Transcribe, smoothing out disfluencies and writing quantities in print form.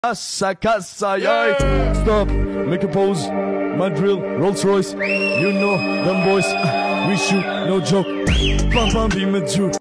Casa, casa, yeah. Stop, make a pose. My drill, Rolls Royce. You know them boys. We shoot, no joke. Pam pam be my juke.